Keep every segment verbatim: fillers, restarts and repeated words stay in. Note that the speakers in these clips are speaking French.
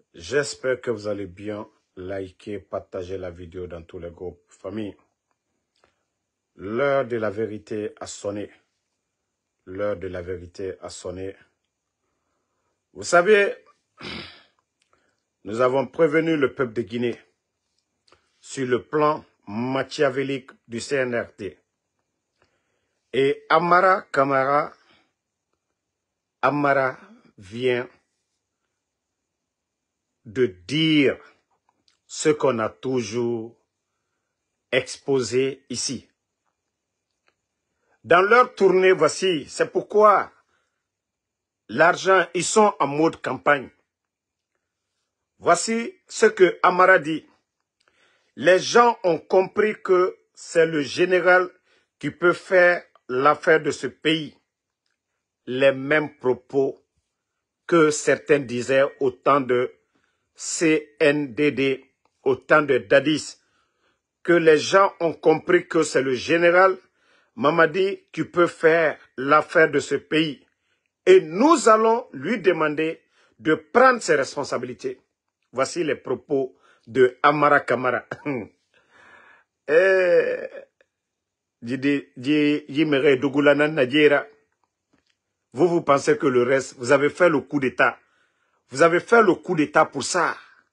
J'espère que vous allez bien. Likez, partagez la vidéo dans tous les groupes. Famille, l'heure de la vérité a sonné. L'heure de la vérité a sonné. Vous savez, nous avons prévenu le peuple de Guinée sur le plan machiavélique du C N R T. Et Amara Camara, Amara vient de dire ce qu'on a toujours exposé ici. Dans leur tournée, voici, c'est pourquoi l'argent, ils sont en mode campagne. Voici ce que Amara dit. Les gens ont compris que c'est le général qui peut faire l'affaire de ce pays. Les mêmes propos que certains disaient au temps de C N D D, au temps de Dadis, que les gens ont compris que c'est le général Mamadi qui peut faire l'affaire de ce pays. Et nous allons lui demander de prendre ses responsabilités. Voici les propos de Amara Camara. Vous, vous pensez que le reste, vous avez fait le coup d'État. Vous avez fait le coup d'État pour ça.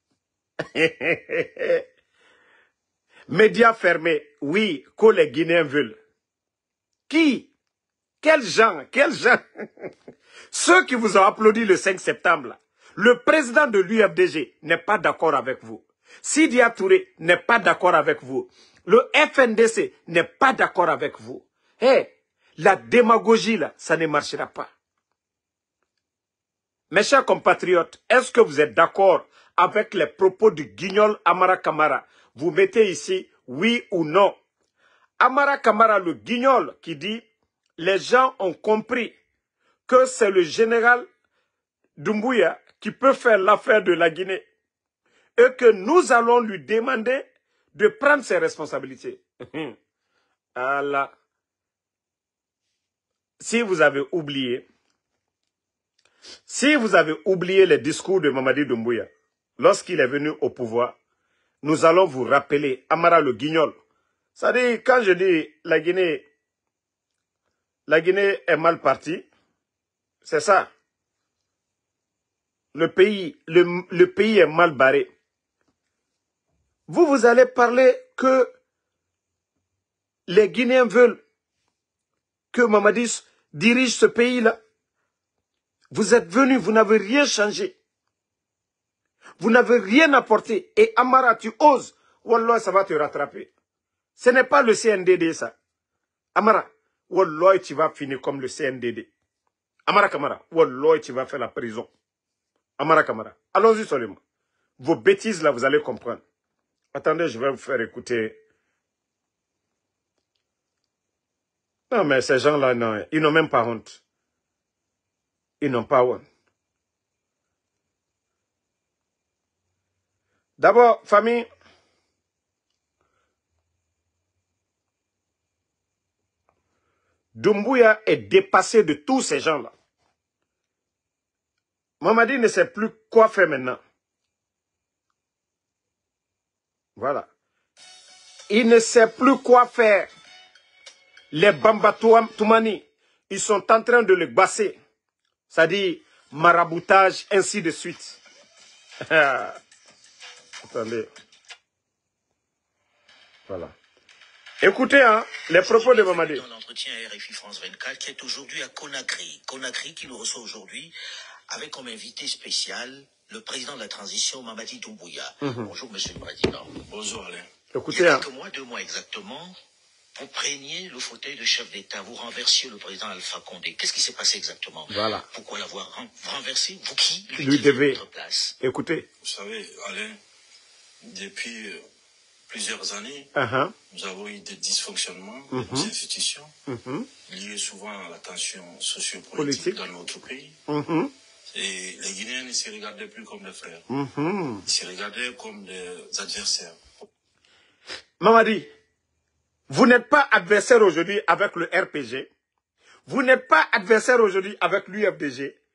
Médias fermés, oui, que les Guinéens veulent. Qui? Quels gens? Quels gens? Ceux qui vous ont applaudi le cinq septembre, là. Le président de l'U F D G n'est pas d'accord avec vous. Sidia Touré n'est pas d'accord avec vous. Le F N D C n'est pas d'accord avec vous. Hé, hey, la démagogie, là, ça ne marchera pas. Mes chers compatriotes, est-ce que vous êtes d'accord avec les propos du guignol Amara Camara? Vous mettez ici oui ou non. Amara Camara, le guignol, qui dit « Les gens ont compris que c'est le général Doumbouya qui peut faire l'affaire de la Guinée et que nous allons lui demander de prendre ses responsabilités. » Allah. Si vous avez oublié, si vous avez oublié les discours de Mamadi Doumbouya lorsqu'il est venu au pouvoir, nous allons vous rappeler Amara le guignol. C'est-à-dire, quand je dis la Guinée, la Guinée est mal partie, c'est ça. Le pays, le, le pays est mal barré. Vous, vous allez parler que les Guinéens veulent que Mamadi dirige ce pays-là. Vous êtes venus, vous n'avez rien changé. Vous n'avez rien apporté. Et Amara, tu oses. Wallah, ça va te rattraper. Ce n'est pas le C N D D, ça. Amara, Wallah, tu vas finir comme le C N D D. Amara Camara, Wallah, tu vas faire la prison. Amara Camara, allons-y seulement. Vos bêtises, là, vous allez comprendre. Attendez, je vais vous faire écouter. Non, mais ces gens-là, non, ils n'ont même pas honte. Ils n'ont pas honte. D'abord, famille, Doumbouya est dépassé de tous ces gens-là. Mamadi ne sait plus quoi faire maintenant. Voilà. Il ne sait plus quoi faire. Les Bamba Toumani, ils sont en train de le basser. C'est-à-dire maraboutage, ainsi de suite. Attendez. Voilà. Écoutez, hein, les propos de Mamadi. Dans l'entretien à R F I France vingt-quatre, qui est aujourd'hui à Conakry. Conakry qui nous reçoit aujourd'hui avec comme invité spécial le président de la transition, Mamadi Doumbouya. Mm-hmm. Bonjour, monsieur le président. Bonjour, Alain. Écoutez, il y a quelques hein. mois, deux mois exactement, vous preniez le fauteuil de chef d'État, vous renversiez le président Alpha Condé. Qu'est-ce qui s'est passé exactement? Voilà. Pourquoi l'avoir renversé? Vous qui lui, lui devez votre place? Écoutez. Vous savez, Alain, depuis euh, plusieurs années, uh-huh. nous avons eu des dysfonctionnements uh-huh. de nos institutions, uh-huh. liés souvent à la tension sociopolitique Politique. dans notre pays. Uh-huh. Et les Guinéens ne se regardaient plus comme des frères. Uh-huh. Ils se regardaient comme des adversaires. Mamadi, vous n'êtes pas adversaire aujourd'hui avec le R P G. Vous n'êtes pas adversaire aujourd'hui avec l'U F D G.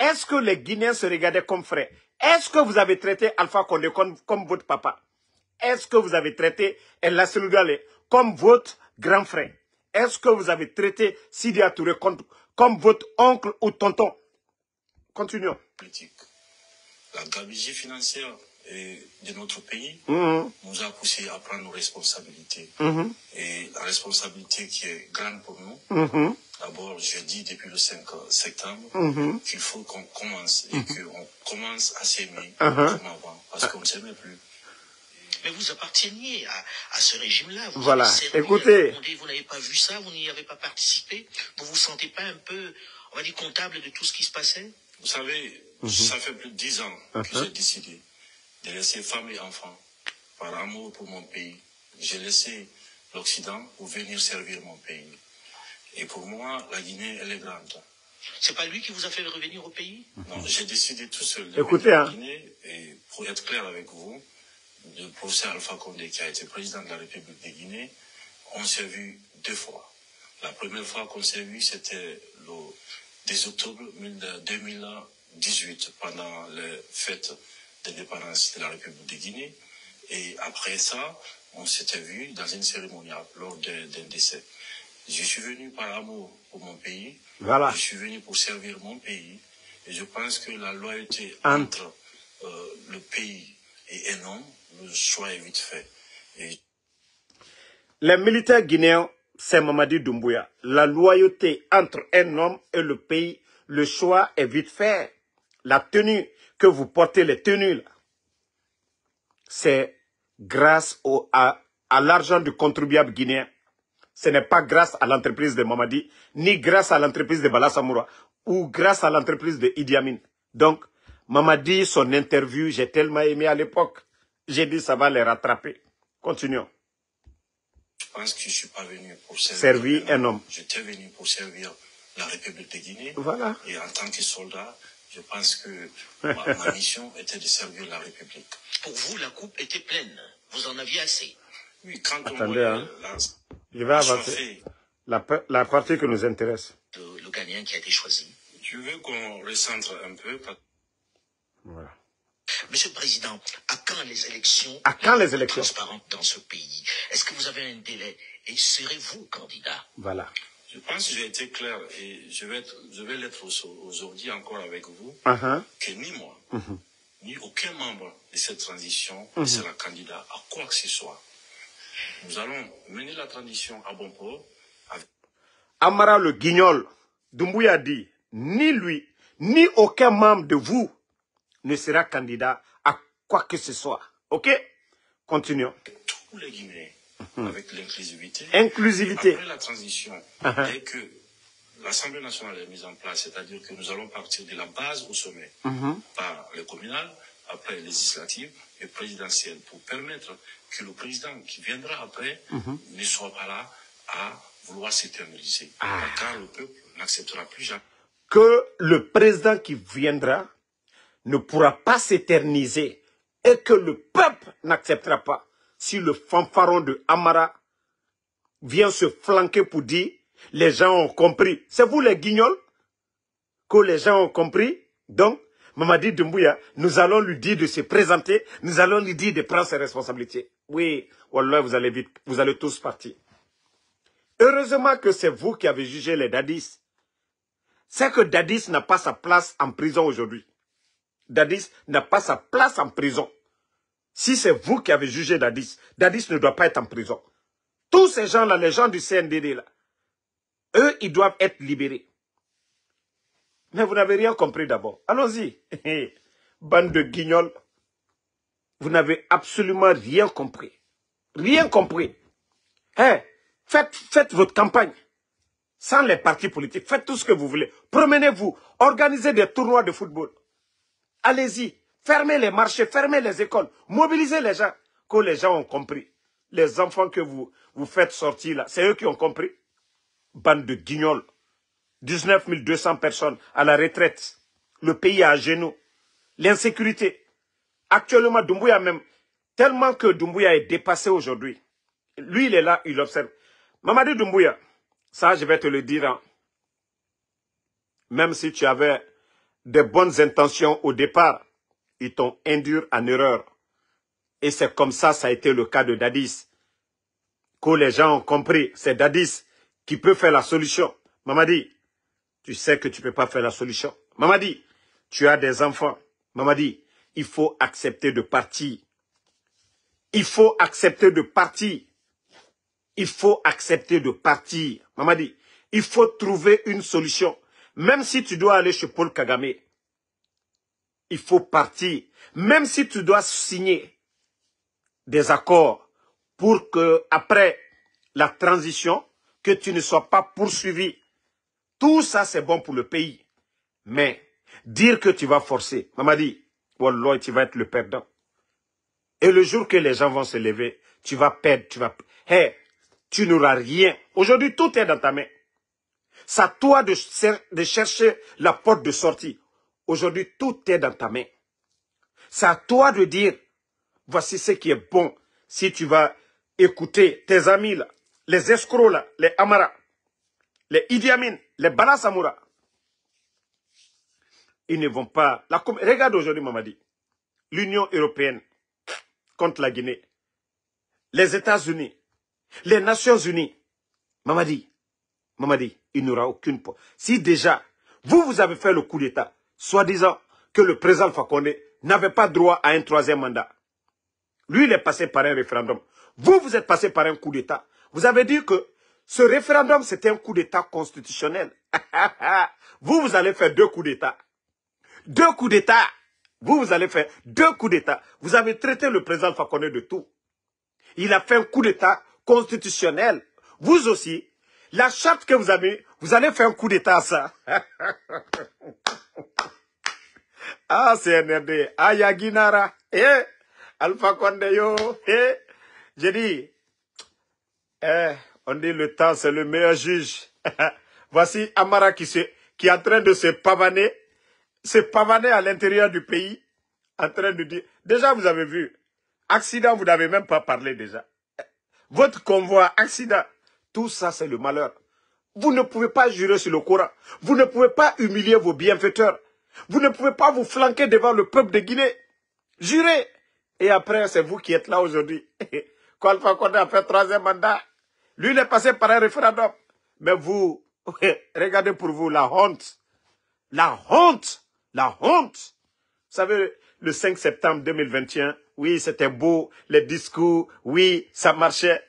Est-ce que les Guinéens se regardaient comme frères? Est-ce que vous avez traité Alpha Condé comme, comme votre papa? Est-ce que vous avez traité El Nassirou Dale comme votre grand frère? Est-ce que vous avez traité Sidi Touré comme, comme votre oncle ou tonton? Continuons. Politique. La gabegie financière de notre pays Mmh. nous a poussé à prendre nos responsabilités. Mmh. Et la responsabilité qui est grande pour nous, Mmh. d'abord, je dis depuis le cinq septembre Mmh. qu'il faut qu'on commence et qu'on commence à s'aimer Mmh. comme avant, parce qu'on ne s'aimait plus. Mais vous apparteniez à, à ce régime-là. Vous Voilà. avez servi, Écoutez. vous n'avez pas vu ça, vous n'y avez pas participé. Vous vous sentez pas un peu, on va dire, comptable de tout ce qui se passait? Vous savez, Mmh. ça fait plus de dix ans que Mmh. j'ai décidé de laisser femmes et enfants par amour pour mon pays. J'ai laissé l'Occident pour venir servir mon pays. Et pour moi, la Guinée, elle est grande. C'est pas lui qui vous a fait revenir au pays? Non, j'ai décidé tout seul de Écoutez, venir hein. en Guinée. Et pour être clair avec vous, le professeur Alpha Condé, qui a été président de la République de Guinée, on s'est vu deux fois. La première fois qu'on s'est vu, c'était le dix octobre deux mille dix-huit, pendant les fêtes d'indépendance de la République de Guinée. Et après ça, on s'était vu dans une cérémonie lors d'un décès. Je suis venu par amour pour mon pays. Voilà. Je suis venu pour servir mon pays. Et je pense que la loyauté Ant. entre euh, le pays et un homme, le choix est vite fait. Et... Les militaires guinéens, c'est Mamadi Doumbouya. La loyauté entre un homme et le pays, le choix est vite fait. La tenue que vous portez, les tenues, là, c'est grâce au, à, à l'argent du contribuable guinéen. Ce n'est pas grâce à l'entreprise de Mamadi, ni grâce à l'entreprise de Bala Samoura, ou grâce à l'entreprise de Idi Amin. Donc, Mamadi, son interview, j'ai tellement aimé à l'époque. J'ai dit, ça va les rattraper. Continuons. Je pense que je ne suis pas venu pour servir, Servir un homme. J'étais venu pour servir la République de Guinée. Voilà. Et en tant que soldat, je pense que ma, ma mission était de servir la République. Pour vous, la coupe était pleine. Vous en aviez assez. Oui, quand on Attendez, voyait hein. la, Je vais avancer. La, la partie que nous intéresse. Le, le gagnant qui a été choisi. Je veux qu'on recentre un peu. Voilà. Monsieur le Président, à quand les élections À quand les élections transparentes dans ce pays? Est-ce que vous avez un délai? Et serez-vous candidat? Voilà. Je pense que j'ai été clair et je vais être, je vais l'être aujourd'hui encore avec vous, Uh-huh. que ni moi, Uh-huh. ni aucun membre de cette transition Uh-huh. ne sera candidat à quoi que ce soit. Nous allons mener la transition à bon port. Avec... Amara le guignol, Doumbouya dit, ni lui, ni aucun membre de vous ne sera candidat à quoi que ce soit. Ok? Continuons. Tous les Guinéens, uh-huh. avec l'inclusivité. Inclusivité. Après la transition, Uh-huh. dès que l'Assemblée nationale est mise en place, c'est-à-dire que nous allons partir de la base au sommet, Uh-huh. par les communales, après les législatives et présidentielles, pour permettre que le président qui viendra après uh-huh. ne soit pas là à vouloir s'éterniser. Ah. Car le peuple n'acceptera plus jamais. Que le président qui viendra ne pourra pas s'éterniser et que le peuple n'acceptera pas si le fanfaron de Amara vient se flanquer pour dire les gens ont compris. C'est vous les guignols que les gens ont compris. Donc, Mamadi Doumbouya, nous allons lui dire de se présenter, nous allons lui dire de prendre ses responsabilités. Oui, Wallah, vous allez vite, vous allez tous partir. Heureusement que c'est vous qui avez jugé les Dadis. C'est que Dadis n'a pas sa place en prison aujourd'hui. Dadis n'a pas sa place en prison. Si c'est vous qui avez jugé Dadis, Dadis ne doit pas être en prison. Tous ces gens-là, les gens du C N D D, là, eux, ils doivent être libérés. Mais vous n'avez rien compris d'abord. Allons-y. Bande de guignols. Vous n'avez absolument rien compris. Rien compris. Hey, faites, faites votre campagne. Sans les partis politiques. Faites tout ce que vous voulez. Promenez-vous. Organisez des tournois de football. Allez-y. Fermez les marchés. Fermez les écoles. Mobilisez les gens. Que les gens ont compris. Les enfants que vous, vous faites sortir là, c'est eux qui ont compris. Bande de guignols. dix-neuf mille deux cents personnes à la retraite. Le pays est à genoux. L'insécurité. Actuellement, Doumbouya même, tellement que Doumbouya est dépassé aujourd'hui. Lui, il est là, il observe. Mamadi Doumbouya, ça, je vais te le dire. Hein. Même si tu avais des bonnes intentions au départ, ils t'ont induit en erreur. Et c'est comme ça, ça a été le cas de Dadis. Que les gens ont compris, c'est Dadis qui peut faire la solution. Mamadi, tu sais que tu ne peux pas faire la solution. Mamadi, tu as des enfants. Mamadi, il faut accepter de partir. Il faut accepter de partir. Il faut accepter de partir. Mamadi, il faut trouver une solution. Même si tu dois aller chez Paul Kagame, il faut partir. Même si tu dois signer des accords pour que, après la transition, que tu ne sois pas poursuivi. Tout ça, c'est bon pour le pays. Mais, dire que tu vas forcer, Mamadi, Wallah, tu vas être le perdant. Et le jour que les gens vont se lever, tu vas perdre, tu vas... Hey, tu n'auras rien. Aujourd'hui, tout est dans ta main. C'est à toi de, de chercher la porte de sortie. Aujourd'hui, tout est dans ta main. C'est à toi de dire, voici ce qui est bon. Si tu vas écouter tes amis, là, les escrocs, là, les Amara, les Idi Amin, les Bala Samoura, ils ne vont pas... La... Regarde aujourd'hui, Mamadi, l'Union européenne contre la Guinée, les États-Unis, les Nations Unies, Mamadi, Mamadi, il n'y aura aucune... Si déjà, vous, vous avez fait le coup d'État, soi-disant que le président Alpha Condé n'avait pas droit à un troisième mandat. Lui, il est passé par un référendum. Vous, vous êtes passé par un coup d'État. Vous avez dit que ce référendum, c'était un coup d'État constitutionnel. Vous, vous allez faire deux coups d'État. Deux coups d'État. Vous, vous allez faire deux coups d'État. Vous avez traité le président Alpha Condé de tout. Il a fait un coup d'État constitutionnel. Vous aussi, la charte que vous avez, vous allez faire un coup d'État à ça. Ah, c'est N R D. Ah, Yaginara. Eh, Alpha Condé, yo. Eh, j'ai dit, eh, on dit le temps, c'est le meilleur juge. Voici Amara qui, se, qui est en train de se pavaner, se pavaner à l'intérieur du pays, en train de dire, déjà vous avez vu, accident, vous n'avez même pas parlé déjà. Votre convoi, accident, tout ça c'est le malheur. Vous ne pouvez pas jurer sur le Coran. Vous ne pouvez pas humilier vos bienfaiteurs. Vous ne pouvez pas vous flanquer devant le peuple de Guinée. Jurez. Et après, c'est vous qui êtes là aujourd'hui. Quand Alpha Condé a fait troisième mandat, lui, il est passé par un référendum. Mais vous, regardez pour vous la honte. La honte. La honte. Vous savez, le cinq septembre deux mille vingt et un, oui, c'était beau, les discours, oui, ça marchait.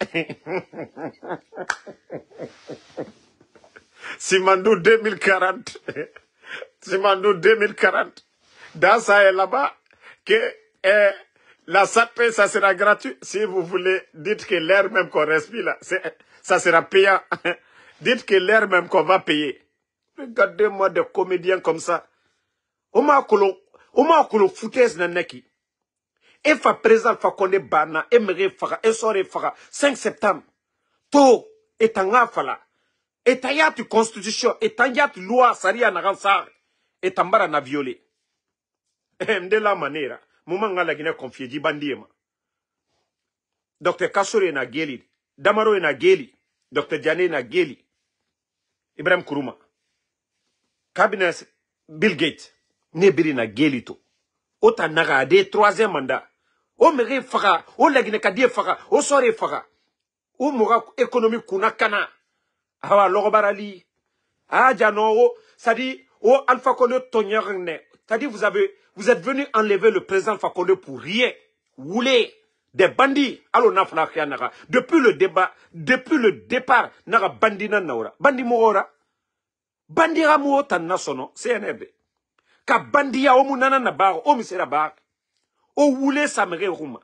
Simandou deux mille quarante. Simandou deux mille quarante. Dans ça et là-bas, que eh, la S A P, ça sera gratuit. Si vous voulez, dites que l'air même qu'on respire là, ça sera payant. Dites que l'air même qu'on va payer. Regardez-moi des comédiens comme ça. Oma kolo, oma kolo foutaise na neki. E fa président fa konde bana, e mere fara, e sore fara, cinq septembre. To, etanga fala. Etayat constitution, etayat loi, saria na ransar. Etambara na violé. De la manière, moment ngala Guinée confié di bandiema. Docteur Kassore na geli, Damaro na geli, Docteur Diané na geli, Ibrahim Kourouma, cabinet Bill Gates, nebiri na geli to. Ota naga de troisième mandat. O mere fara, o la Guinée kadie fara, o sore fara. O mora économique kuna kana. Awa logobarali. Ah jano o, ça dit o Alpha Condé tonyagne. Ça dit vous avez vous êtes venu enlever le président Alpha Condé pour rien. Vous voulez des bandits. Alors depuis le débat, depuis le départ, naga bandi na naura. Bandi moora. Bandi ramuo tan nasono, C N R B. Ka bandi ya omu nana na bar, omu sera bar. O voulez samere rouma.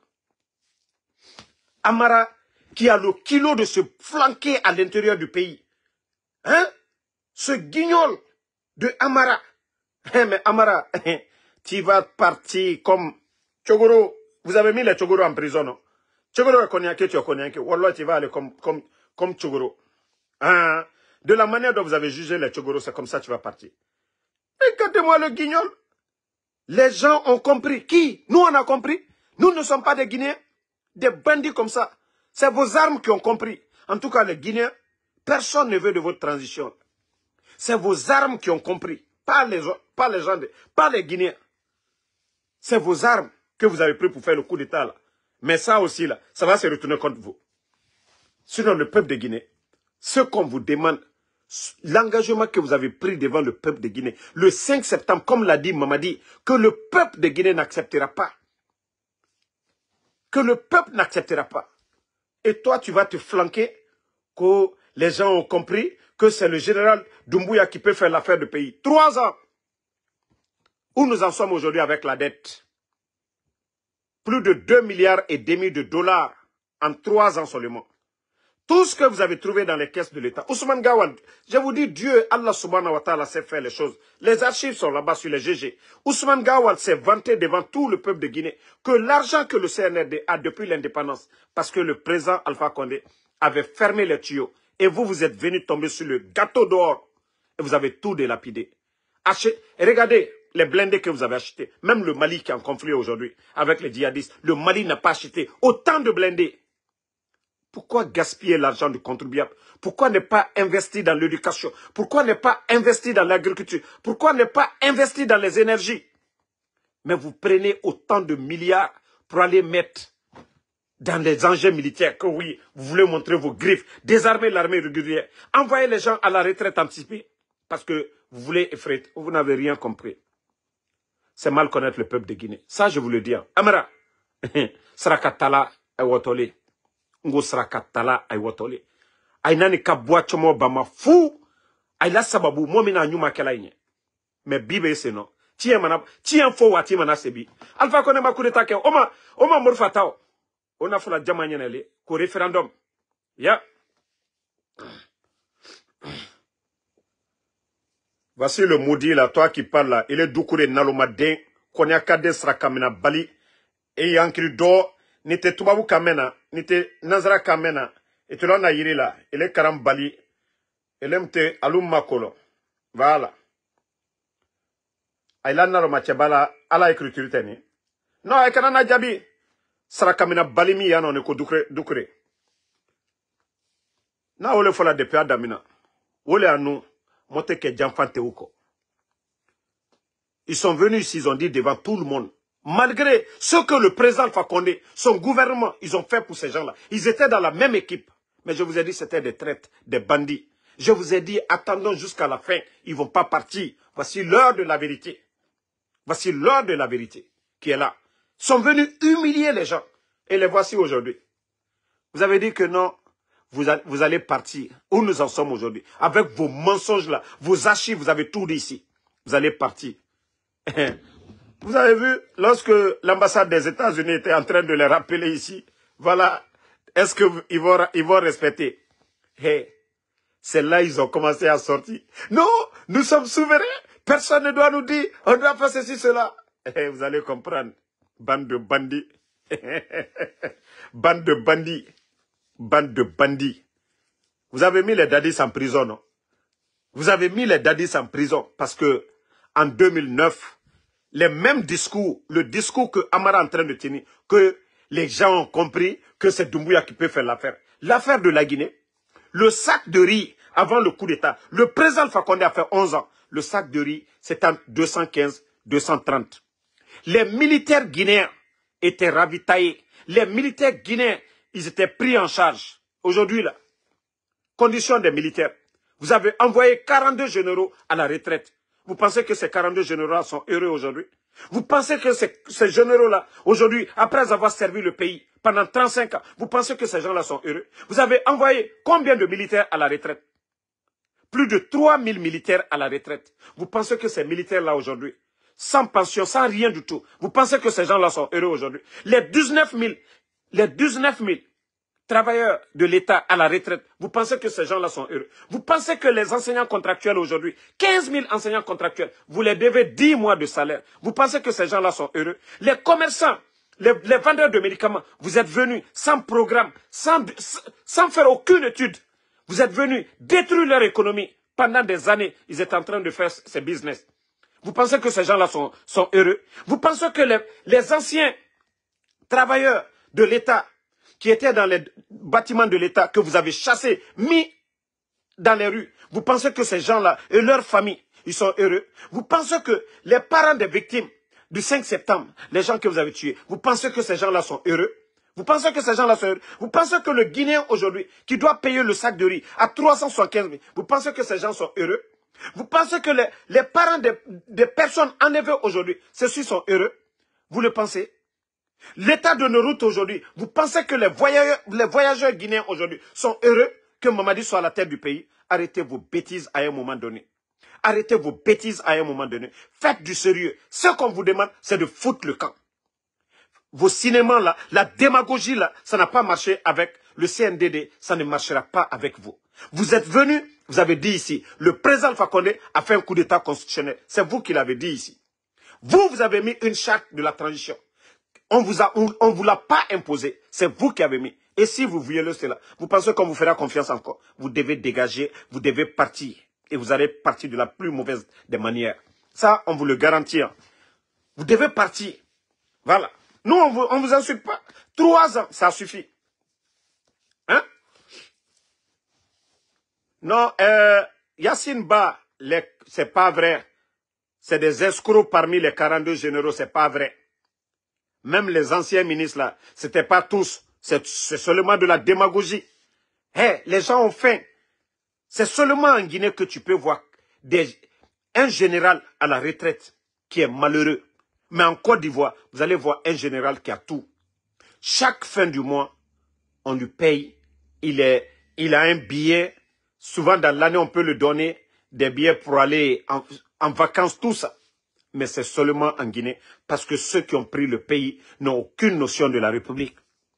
Amara qui a le kilo de se flanquer à l'intérieur du pays. Hein? Ce guignol de Amara. Hein, mais Amara, tu vas partir comme Tchogoro. Vous avez mis les Tchogoro en prison, non? Tchogoro est cognaqué, tu es cognaqué. Wallah, tu vas aller comme, comme, comme Tchogoro. Hein? De la manière dont vous avez jugé les Tchogoro, c'est comme ça que tu vas partir. Regardez-moi le guignol. Les gens ont compris. Qui? Nous, on a compris. Nous ne sommes pas des Guinéens. Des bandits comme ça. C'est vos armes qui ont compris. En tout cas, les Guinéens, personne ne veut de votre transition. C'est vos armes qui ont compris. Pas les autres. pas les gens, de, pas les Guinéens. C'est vos armes que vous avez pris pour faire le coup d'État là. Mais ça aussi là, ça va se retourner contre vous. Sinon le peuple de Guinée, ce qu'on vous demande, l'engagement que vous avez pris devant le peuple de Guinée, le cinq septembre, comme l'a dit Mamadi, que le peuple de Guinée n'acceptera pas. Que le peuple n'acceptera pas. Et toi, tu vas te flanquer que les gens ont compris que c'est le général Doumbouya qui peut faire l'affaire du pays. Trois ans. Où nous en sommes aujourd'hui avec la dette. Plus de deux milliards et demi de dollars en trois ans seulement. Tout ce que vous avez trouvé dans les caisses de l'État. Ousmane Gawal, je vous dis, Dieu, Allah subhanahu wa ta'ala sait faire les choses. Les archives sont là-bas sur les G G. Ousmane Gawal s'est vanté devant tout le peuple de Guinée que l'argent que le C N R D a depuis l'indépendance, parce que le président Alpha Condé avait fermé les tuyaux, et vous, vous êtes venu tomber sur le gâteau d'or, et vous avez tout délapidé. Achet, et regardez les blindés que vous avez achetés. Même le Mali qui est en conflit aujourd'hui avec les djihadistes, le Mali n'a pas acheté autant de blindés. Pourquoi gaspiller l'argent du contribuable? Pourquoi ne pas investir dans l'éducation? Pourquoi ne pas investir dans l'agriculture? Pourquoi ne pas investir dans les énergies? Mais vous prenez autant de milliards pour aller mettre dans les engins militaires que oui, vous voulez montrer vos griffes, désarmer l'armée régulière, envoyer les gens à la retraite anticipée parce que vous voulez effrayer. Vous n'avez rien compris. C'est mal connaître le peuple de Guinée. Ça, je vous le dis. Amara, Sarakatala et Wotole. Ngo Sarakatala et Wotole. Aïnani kabwa chomo bama fou. Aïla sababu, momina nyuma kelaïne. Mais bibe c'est non. Tien mana, tien fo wa tien mana sebi. Alpha Condé ma coup d'état ke. Oma, oma morfatao. On a fait la diamantelle, qu'au référendum. Ya. Voici le maudit là, toi qui parles là. Il est doukouré nalomadin, qu'on y a kade sra kamena bali. Et yankri do, n'était tubabu kamena, n'était nazara kamena. Et tu l'en as yiri là. Il est karam bali. Il aime te alum makolo. Voilà. Aïla naloma tchebala, ala écriture teni. Non, et kanana jabi. Sarakamina balimi yano ne ko dukre dukre. Na ole fola de pe adamina. Ole anu mote ke janfante uko. Ils sont venus ici, ils ont dit devant tout le monde. Malgré ce que le président Alpha Condé, son gouvernement, ils ont fait pour ces gens-là. Ils étaient dans la même équipe. Mais je vous ai dit, c'était des traites, des bandits. Je vous ai dit, attendons jusqu'à la fin. Ils ne vont pas partir. Voici l'heure de la vérité. Voici l'heure de la vérité qui est là. Sont venus humilier les gens. Et les voici aujourd'hui. Vous avez dit que non, vous, a, vous allez partir. Où nous en sommes aujourd'hui? Avec vos mensonges là, vos archives, vous avez tout dit ici. Vous allez partir. Vous avez vu, lorsque l'ambassade des États-Unis était en train de les rappeler ici, voilà, est-ce qu'ils vont, ils vont respecter? Hey, c'est là ils ont commencé à sortir. Non, nous sommes souverains. Personne ne doit nous dire, on doit faire ceci, cela. Hey, vous allez comprendre. Bande de bandits. Bande de bandits. Bande de bandits. Vous avez mis les dadis en prison, non? Vous avez mis les dadis en prison parce que en deux mille neuf, les mêmes discours, le discours que Amara est en train de tenir, que les gens ont compris que c'est Doumbouya qui peut faire l'affaire. L'affaire de la Guinée, le sac de riz avant le coup d'État, le président Alpha Condé a fait onze ans. Le sac de riz, c'est en deux cent quinze, deux cent trente. Les militaires guinéens étaient ravitaillés. Les militaires guinéens, ils étaient pris en charge. Aujourd'hui, là, condition des militaires. Vous avez envoyé quarante-deux généraux à la retraite. Vous pensez que ces quarante-deux généraux sont heureux aujourd'hui? Vous pensez que ces, ces généraux-là, aujourd'hui, après avoir servi le pays pendant trente-cinq ans, vous pensez que ces gens-là sont heureux? Vous avez envoyé combien de militaires à la retraite? Plus de trois mille militaires à la retraite. Vous pensez que ces militaires-là aujourd'hui, sans pension, sans rien du tout, vous pensez que ces gens-là sont heureux aujourd'hui? Les dix-neuf mille, les dix-neuf mille travailleurs de l'État à la retraite, vous pensez que ces gens-là sont heureux? Vous pensez que les enseignants contractuels aujourd'hui, quinze mille enseignants contractuels, vous les devez dix mois de salaire. Vous pensez que ces gens-là sont heureux? Les commerçants, les, les vendeurs de médicaments, vous êtes venus sans programme, sans, sans faire aucune étude. Vous êtes venus détruire leur économie. Pendant des années, ils étaient en train de faire ces business. Vous pensez que ces gens-là sont, sont heureux? Vous pensez que les, les anciens travailleurs de l'État qui étaient dans les bâtiments de l'État, que vous avez chassés, mis dans les rues, vous pensez que ces gens-là et leurs familles, ils sont heureux. Vous pensez que les parents des victimes du cinq septembre, les gens que vous avez tués, vous pensez que ces gens-là sont heureux? Vous pensez que ces gens-là sont heureux? Vous pensez que le Guinéen aujourd'hui, qui doit payer le sac de riz à trois cent soixante-quinze mille, vous pensez que ces gens sont heureux? Vous pensez que les, les parents des, des personnes enlevées aujourd'hui, ceux-ci sont heureux? Vous le pensez? L'état de nos routes aujourd'hui, vous pensez que les voyageurs, les voyageurs guinéens aujourd'hui sont heureux que Mamadi soit à la tête du pays? Arrêtez vos bêtises à un moment donné. Arrêtez vos bêtises à un moment donné. Faites du sérieux. Ce qu'on vous demande, c'est de foutre le camp. Vos cinémas là, la démagogie là, ça n'a pas marché avec le C N D D, ça ne marchera pas avec vous. Vous êtes venus, vous avez dit ici, le président Alpha Condé a fait un coup d'état constitutionnel. C'est vous qui l'avez dit ici. Vous, vous avez mis une charte de la transition. On vous a, on, on vous l'a pas imposé. C'est vous qui avez mis. Et si vous violez cela, vous pensez qu'on vous fera confiance encore? Vous devez dégager, vous devez partir. Et vous allez partir de la plus mauvaise des manières. Ça, on vous le garantit. Vous devez partir. Voilà. Nous, on vous, on vous insulte pas. Trois ans, ça suffit. Hein? Non, euh, Yassine Ba, c'est pas vrai. C'est des escrocs parmi les quarante-deux généraux, c'est pas vrai. Même les anciens ministres là, c'était pas tous. C'est seulement de la démagogie. Hey, les gens ont faim. C'est seulement en Guinée que tu peux voir des, un général à la retraite qui est malheureux. Mais en Côte d'Ivoire, vous allez voir un général qui a tout. Chaque fin du mois, on lui paye. Il, est, il a un billet. Souvent dans l'année, on peut lui donner des billets pour aller en, en vacances, tout ça. Mais c'est seulement en Guinée. Parce que ceux qui ont pris le pays n'ont aucune notion de la République.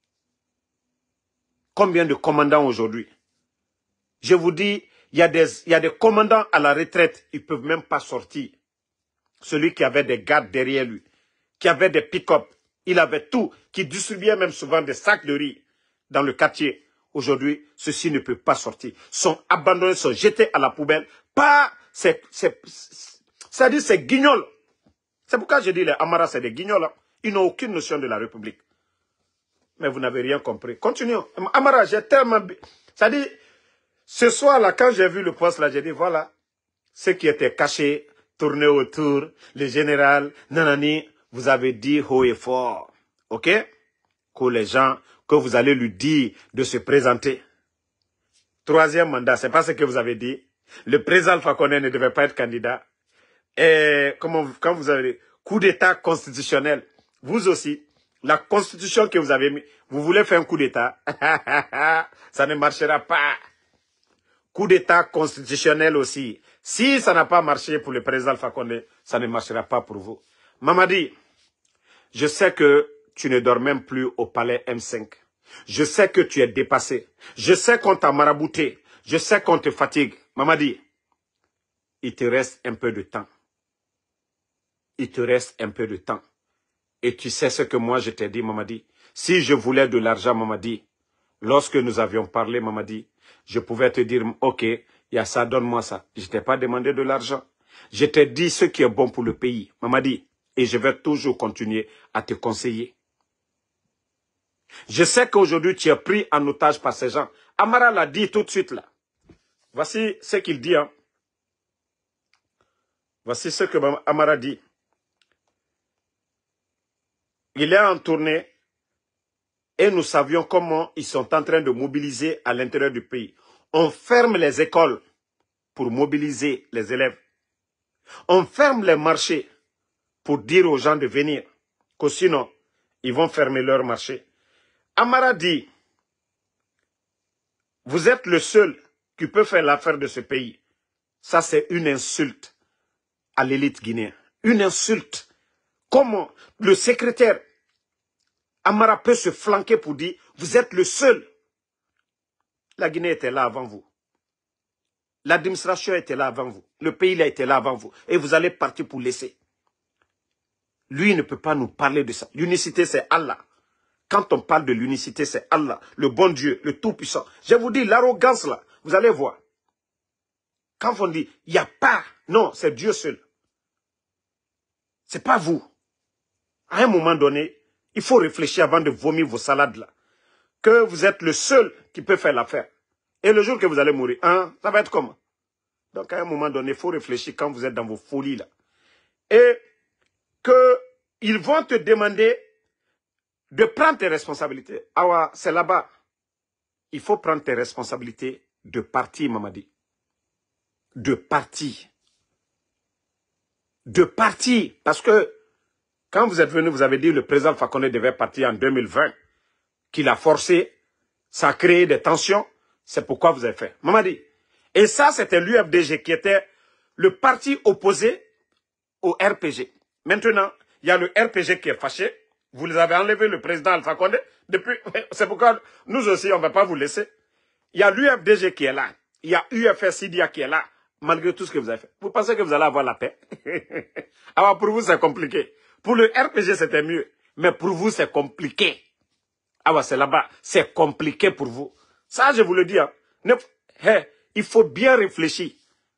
Combien de commandants aujourd'hui? Je vous dis, il y a des, il y a des commandants à la retraite, ils ne peuvent même pas sortir. Celui qui avait des gardes derrière lui, qui avait des pick-up, il avait tout, qui distribuait même souvent des sacs de riz dans le quartier. Aujourd'hui, ceci ne peut pas sortir. Sont abandonnés, sont jetés à la poubelle. Pas, c'est, c'est, c'est-à-dire c'est guignols. C'est pourquoi je dis les Amara, c'est des guignols. Ils n'ont aucune notion de la République. Mais vous n'avez rien compris. Continuons. Amara, j'ai tellement... C'est-à-dire, ce soir-là, quand j'ai vu le poste là, j'ai dit, voilà, ceux qui étaient cachés, tournés autour, le général, nanani, vous avez dit haut et fort. OK? Que les gens, que vous allez lui dire de se présenter. Troisième mandat, c'est pas ce que vous avez dit. Le président Alpha Condé ne devait pas être candidat. Et comment, quand vous avez dit, coup d'état constitutionnel, vous aussi, la constitution que vous avez mis, vous voulez faire un coup d'état, ça ne marchera pas. Coup d'état constitutionnel aussi. Si ça n'a pas marché pour le président Alpha Condé, ça ne marchera pas pour vous. Mamadi, je sais que tu ne dors même plus au palais M cinq. Je sais que tu es dépassé. Je sais qu'on t'a marabouté. Je sais qu'on te fatigue. Mamadi, il te reste un peu de temps. Il te reste un peu de temps. Et tu sais ce que moi je t'ai dit, Mamadi. Si je voulais de l'argent, Mamadi, lorsque nous avions parlé, Mamadi, je pouvais te dire, ok, il y a ça, donne-moi ça. Je ne t'ai pas demandé de l'argent. Je t'ai dit ce qui est bon pour le pays, Mamadi. Et je vais toujours continuer à te conseiller. Je sais qu'aujourd'hui, tu es pris en otage par ces gens. Amara l'a dit tout de suite là. Voici ce qu'il dit. Hein. Voici ce que Amara dit. Il est en tournée et nous savions comment ils sont en train de mobiliser à l'intérieur du pays. On ferme les écoles pour mobiliser les élèves. On ferme les marchés pour dire aux gens de venir. Que sinon, ils vont fermer leur marché. Amara dit, vous êtes le seul qui peut faire l'affaire de ce pays. Ça, c'est une insulte à l'élite guinéenne. Une insulte. Comment le secrétaire Amara peut se flanquer pour dire, vous êtes le seul. La Guinée était là avant vous. L'administration était là avant vous. Le pays a été là avant vous. Et vous allez partir pour laisser. Lui ne peut pas nous parler de ça. L'unicité, c'est Allah. Quand on parle de l'unicité, c'est Allah, le bon Dieu, le Tout-Puissant. Je vous dis, l'arrogance là, vous allez voir. Quand on dit, il n'y a pas, non, c'est Dieu seul. C'est pas vous. À un moment donné, il faut réfléchir avant de vomir vos salades là. Que vous êtes le seul qui peut faire l'affaire. Et le jour que vous allez mourir, hein, ça va être comment? Donc, à un moment donné, il faut réfléchir quand vous êtes dans vos folies, là. Et qu'ils vont te demander de prendre tes responsabilités. Ah, c'est là-bas. Il faut prendre tes responsabilités de partir, Mamadi. De partir. De partir. Parce que quand vous êtes venu, vous avez dit que le président Alpha Condé devait partir en deux mille vingt, qu'il a forcé, ça a créé des tensions. C'est pourquoi vous avez fait. Mamadi. Et ça, c'était l'U F D G qui était le parti opposé au R P G. Maintenant, il y a le R P G qui est fâché. Vous les avez enlevé, le président Alpha Condé. Depuis, c'est pourquoi nous aussi, on ne va pas vous laisser. Il y a l'U F D G qui est là. Il y a U F S I D I A qui est là. Malgré tout ce que vous avez fait. Vous pensez que vous allez avoir la paix? Alors pour vous, c'est compliqué. Pour le R P G, c'était mieux. Mais pour vous, c'est compliqué. Ah ouais, c'est là-bas. C'est compliqué pour vous. Ça, je vous le dis. Hein. Ne, hey, il faut bien réfléchir.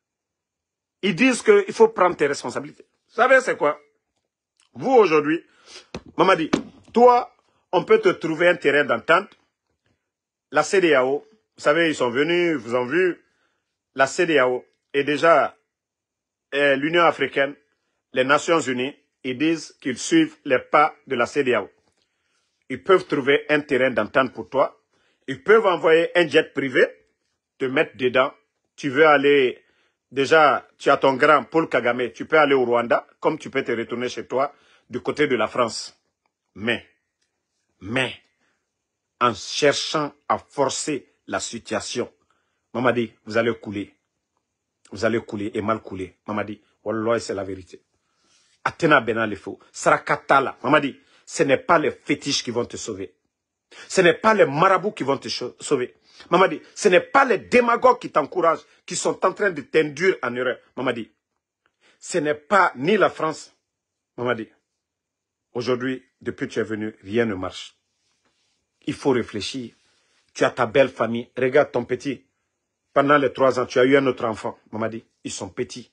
Ils disent qu'il faut prendre tes responsabilités. Vous savez, c'est quoi? Vous, aujourd'hui, Mamadi, toi, on peut te trouver un terrain d'entente. La C D A O, vous savez, ils sont venus, vous ont vu. La C D A O et déjà eh, l'Union africaine, les Nations unies, ils disent qu'ils suivent les pas de la C D A O. Ils peuvent trouver un terrain d'entente pour toi. Ils peuvent envoyer un jet privé, te mettre dedans. Tu veux aller, déjà, tu as ton grand Paul Kagame, tu peux aller au Rwanda, comme tu peux te retourner chez toi, du côté de la France. Mais, mais, en cherchant à forcer la situation, Mamadi, vous allez couler. Vous allez couler et mal couler. Mamadi, wallah, c'est la vérité. Atena Bena le faux. Sarakatala. Mamadi, ce n'est pas les fétiches qui vont te sauver. Ce n'est pas les marabouts qui vont te sauver. Mamadi, ce n'est pas les démagogues qui t'encouragent, qui sont en train de t'induire en erreur. Mamadi, ce n'est pas ni la France. Mamadi, aujourd'hui, depuis que tu es venu, rien ne marche. Il faut réfléchir. Tu as ta belle famille. Regarde ton petit. Pendant les trois ans, tu as eu un autre enfant. Mamadi, ils sont petits.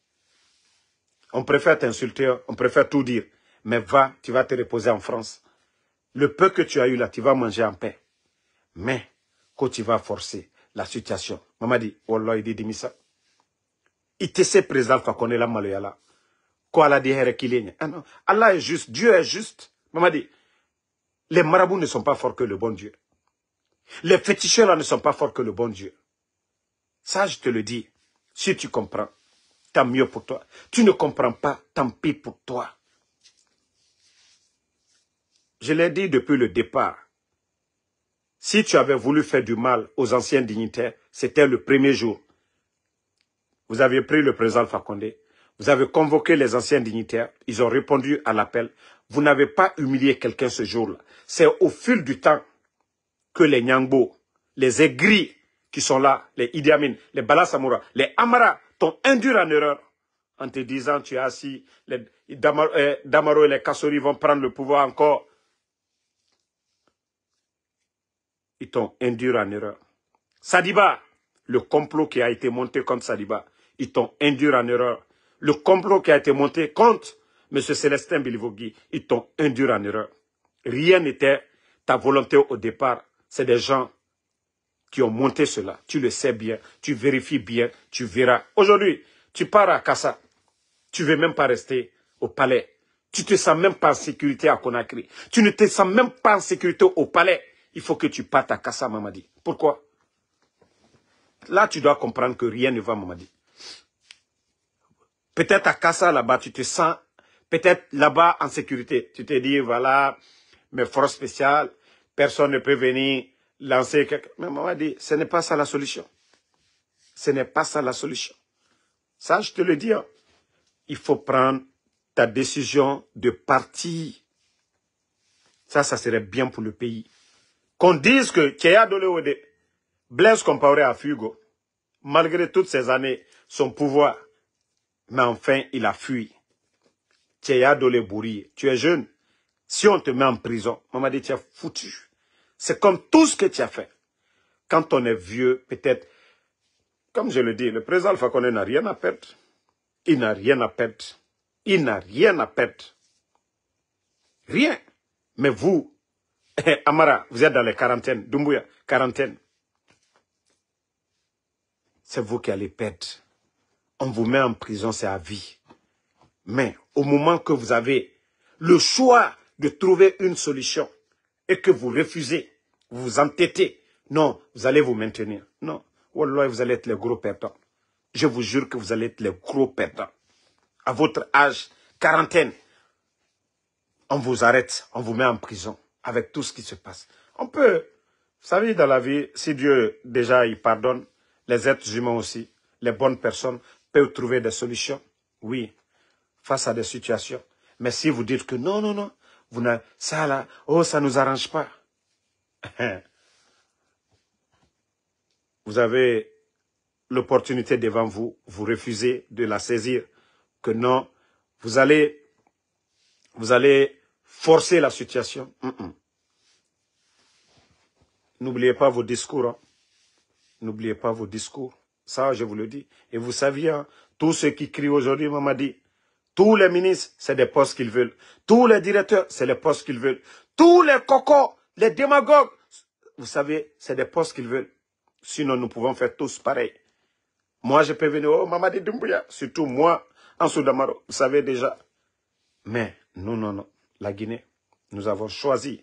On préfère t'insulter, on préfère tout dire. Mais va, tu vas te reposer en France. Le peu que tu as eu là, tu vas manger en paix. Mais, quand tu vas forcer la situation, Mamadi, Wallah, il dit Dimissa. Il te sait président Fakone la Maloyala. Quoi la dit Herekilene. Ah non, Allah est juste, Dieu est juste. Mamadi, les marabouts ne sont pas forts que le bon Dieu. Les féticheurs là ne sont pas forts que le bon Dieu. Ça, je te le dis. Si tu comprends, tant mieux pour toi. Tu ne comprends pas, tant pis pour toi. Je l'ai dit depuis le départ. Si tu avais voulu faire du mal aux anciens dignitaires, c'était le premier jour. Vous avez pris le président Alpha Condé. Vous avez convoqué les anciens dignitaires. Ils ont répondu à l'appel. Vous n'avez pas humilié quelqu'un ce jour-là. C'est au fil du temps que les Nyangbo, les aigris qui sont là, les Idi Amin, les Bala Samoura, les Amara, t'ont induit en erreur en te disant tu es assis, les Damaro, euh, Damaro et les Kassori vont prendre le pouvoir encore. Ils t'ont induit en erreur. Sadiba, le complot qui a été monté contre Sadiba, ils t'ont induit en erreur. Le complot qui a été monté contre M. Célestin Bilivogui, ils t'ont induit en erreur. Rien n'était ta volonté au départ. C'est des gens qui ont monté cela. Tu le sais bien, tu vérifies bien, tu verras. Aujourd'hui, tu pars à Kassa. Tu ne veux même pas rester au palais. Tu ne te sens même pas en sécurité à Conakry. Tu ne te sens même pas en sécurité au palais. Il faut que tu partes à Kassa, Mamadi. Pourquoi? Là, tu dois comprendre que rien ne va, Mamadi. Peut-être à Kassa, là-bas, tu te sens, peut-être là-bas en sécurité. Tu te dis, voilà, mes forces spéciales, personne ne peut venir lancer quelque... Mais Mamadi, ce n'est pas ça la solution. Ce n'est pas ça la solution. Ça, je te le dis. Hein. Il faut prendre ta décision de partir. Ça, ça serait bien pour le pays. Qu'on dise que Tchéa Dolewode, Blaise comparé à Fugo, malgré toutes ces années, son pouvoir, mais enfin, il a fui. Tchéa Dolebouri, tu es jeune. Si on te met en prison, Mamadi, tu es foutu. C'est comme tout ce que tu as fait. Quand on est vieux, peut-être, comme je le dis, le président Alpha Condé n'a rien à perdre. Il n'a rien à perdre. Il n'a rien à perdre. Rien. Mais vous, Amara, vous êtes dans les quarantaines. Doumbouya, quarantaine. C'est vous qui allez perdre. on vous met en prison, c'est à vie. Mais au moment que vous avez le choix de trouver une solution et que vous refusez, vous vous entêtez, non, vous allez vous maintenir. Non, Wallah, vous allez être les gros perdants. Je vous jure que vous allez être les gros perdants. À votre âge, quarantaine, on vous arrête, on vous met en prison avec tout ce qui se passe. On peut, vous savez, dans la vie, si Dieu déjà il pardonne, les êtres humains aussi, les bonnes personnes peuvent trouver des solutions. Oui, face à des situations. Mais si vous dites que non, non, non, vous n'avez ça là, oh, ça ne nous arrange pas. Vous avez l'opportunité devant vous, vous refusez de la saisir, que non, vous allez, vous allez forcer la situation. Mm -mm. N'oubliez pas vos discours. Hein. N'oubliez pas vos discours. Ça, je vous le dis. Et vous saviez, hein, tous ceux qui crient aujourd'hui, Mamadi, tous les ministres, c'est des postes qu'ils veulent. Tous les directeurs, c'est les postes qu'ils veulent. Tous les cocos, les démagogues, vous savez, c'est des postes qu'ils veulent. Sinon, nous pouvons faire tous pareil. Moi, je peux venir, oh, Mamadi Doumbouya, surtout moi, en Soudamaro, vous savez déjà. Mais, non, non, non, la Guinée, nous avons choisi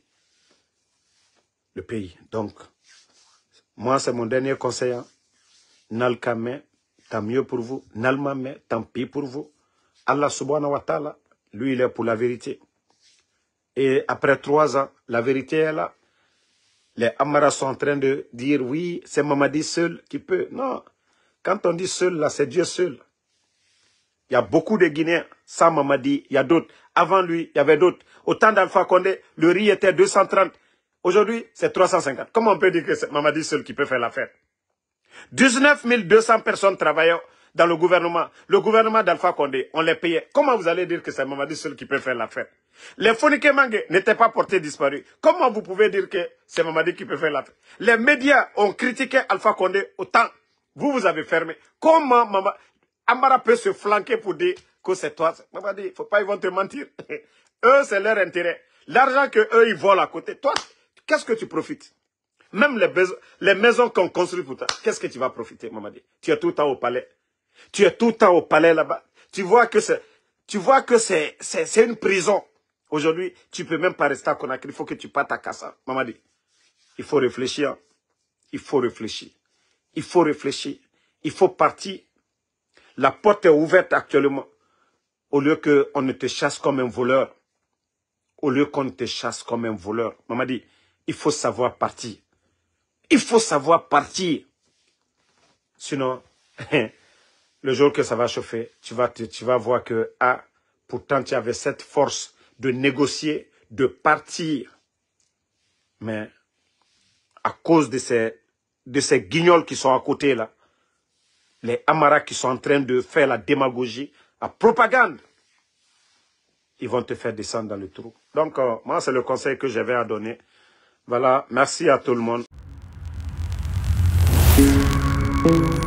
le pays. Donc, moi, c'est mon dernier conseil. Hein. Nalkame, tant mieux pour vous. Nalmame, tant pis pour vous. Allah subhanahu wa ta'ala, lui, il est pour la vérité. Et après trois ans, la vérité est là. Les Amaras sont en train de dire, oui, c'est Mamadi seul qui peut. Non, quand on dit seul, là, c'est Dieu seul. Il y a beaucoup de Guinéens, sans Mamadi, il y a d'autres. Avant lui, il y avait d'autres. Au temps d'Alpha Condé, le riz était deux cent trente. Aujourd'hui, c'est trois cent cinquante. Comment on peut dire que c'est Mamadi seul qui peut faire l'affaire? dix-neuf mille deux cents personnes travaillant dans le gouvernement. Le gouvernement d'Alpha Condé, on les payait. Comment vous allez dire que c'est Mamadi seul qui peut faire l'affaire? Les Fonike Mange n'étaient pas portés disparus. Comment vous pouvez dire que c'est Mamadi qui peut faire l'affaire? Les médias ont critiqué Alpha Condé autant. Vous, vous avez fermé. Comment Mama... Amara peut se flanquer pour dire que c'est toi? Mamadi, il ne faut pas, ils vont te mentir. Eux, c'est leur intérêt. L'argent que eux ils volent à côté. Toi, qu'est-ce que tu profites? Même les, les maisons qu'on construit pour toi, qu'est-ce que tu vas profiter, Mamadi? Tu es tout le temps au palais. Tu es tout le temps au palais là-bas. Tu vois que c'est, tu vois que c'est, c'est une prison. Aujourd'hui, tu ne peux même pas rester à Conakry. Il faut que tu partes à Kassa. Mamadi, il faut réfléchir. Il faut réfléchir. Il faut réfléchir. Il faut partir. La porte est ouverte actuellement. Au lieu qu'on ne te chasse comme un voleur. Au lieu qu'on te chasse comme un voleur. Mamadi, il faut savoir partir. Il faut savoir partir. Sinon, le jour que ça va chauffer, tu vas, tu, tu vas voir que, ah, pourtant tu avais cette force de négocier, de partir. Mais, à cause de ces, de ces guignols qui sont à côté là, les Amaras qui sont en train de faire la démagogie, la propagande, ils vont te faire descendre dans le trou. Donc, euh, moi, c'est le conseil que j'avais à donner. Voilà, merci à tout le monde.